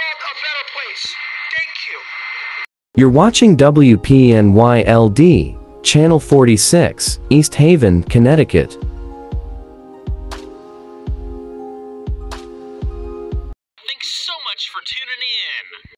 world a better place. Thank you. You're watching WPNY-LD, Channel 46, East Haven, Connecticut. Thanks so much for tuning in.